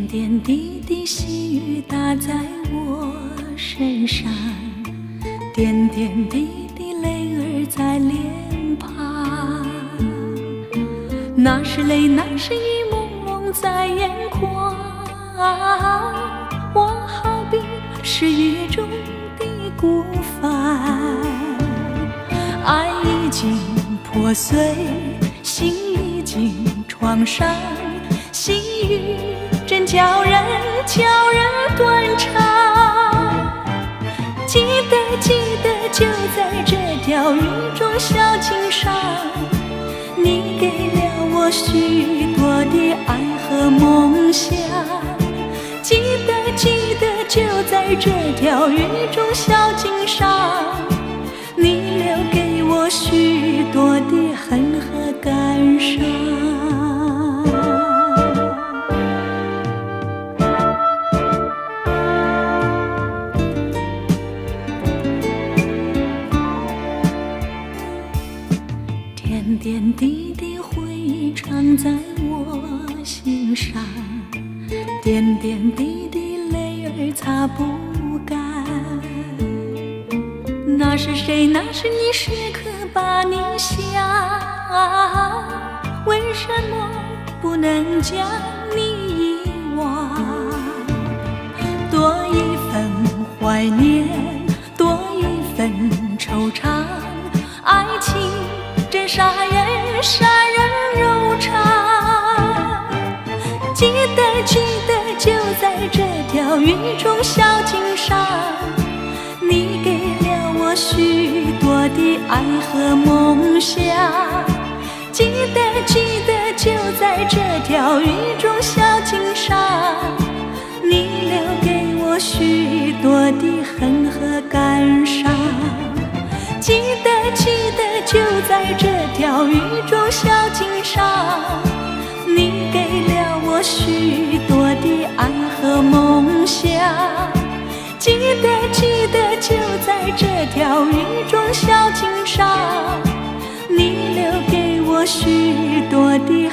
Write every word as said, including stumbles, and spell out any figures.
点滴滴细雨打在我身上，点点滴滴泪儿在脸庞。那是泪，那是雨朦胧在眼眶。我好比是雨中的孤帆，爱已经破碎，心已经创伤，细雨真叫人叫人断肠。记得记得，就在这条雨中小径上，你给了我许多的爱和梦想。记得记得，就在这条雨中小径上，你留给我许多的恨和感伤。点点滴滴回忆常在我心上，点点滴滴泪儿擦不干。那是谁？那是你，时刻把你想。为什么不能将你遗忘？多一份怀念，多一份惆怅。爱情真杀人，杀人柔肠。记得记得，就在这条雨中小径上，你给了我许多的爱和梦想。记得记得，就在这条雨中小径上，你留给我许多的恨和感伤。记得记得，就在这条雨中小径上，你给了我许多的爱和梦想。记得记得，就在这条雨中小径上，你留给我许多的